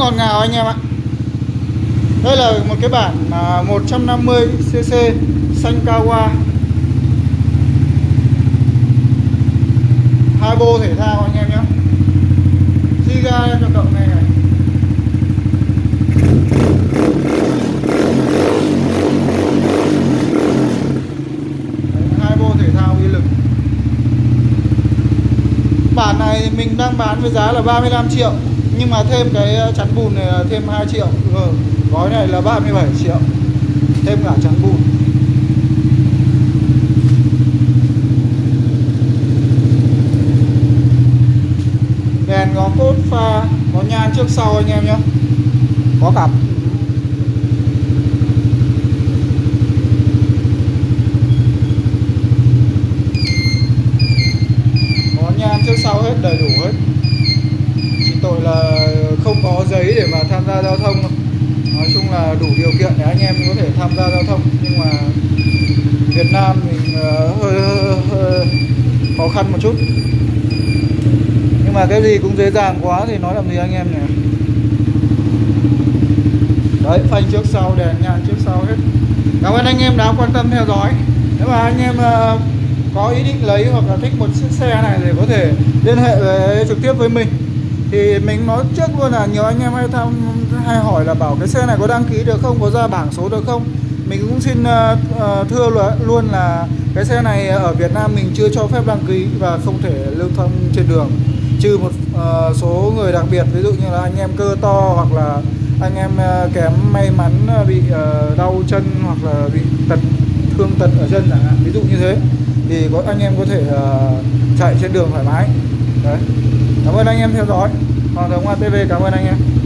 ngọt ngào anh em ạ. Đây là một cái bản 150cc xanh Kawa, 2 bô thể thao anh em nhé. Xi ga cho cậu này này. Đấy, 2 bô thể thao uy lực. Bản này mình đang bán với giá là 35 triệu, nhưng mà thêm cái chắn bùn này là thêm 2 triệu. Gói này là 37 triệu, thêm cả chắn bùn. Đèn có cốt pha, có nhan trước sau anh em nhé. Có cặp. Có nhan trước sau hết, đầy đủ hết. Chỉ tội là không có giấy để mà tham gia giao thông thôi. Nói chung là đủ điều kiện để anh em có thể tham gia giao thông, nhưng mà Việt Nam mình hơi khó khăn một chút. Nhưng mà cái gì cũng dễ dàng quá thì nói làm gì anh em nhỉ. Đấy, phanh trước sau, đèn nhan trước sau hết. Cảm ơn anh em đã quan tâm theo dõi. Nếu mà anh em có ý định lấy hoặc là thích một chiếc xe này thì có thể liên hệ trực tiếp với mình. Thì mình nói trước luôn là nhiều anh em hay hỏi là bảo cái xe này có đăng ký được không, có ra bảng số được không. Mình cũng xin thưa luôn là cái xe này ở Việt Nam mình chưa cho phép đăng ký và không thể lưu thông trên đường, trừ một số người đặc biệt, ví dụ như là anh em cơ to hoặc là anh em kém may mắn bị đau chân hoặc là bị thương tật ở chân chẳng hạn, ví dụ như thế, thì anh em có thể chạy trên đường thoải mái. Đấy. Cảm ơn anh em theo dõi. Hoàng Thống ATV cảm ơn anh em.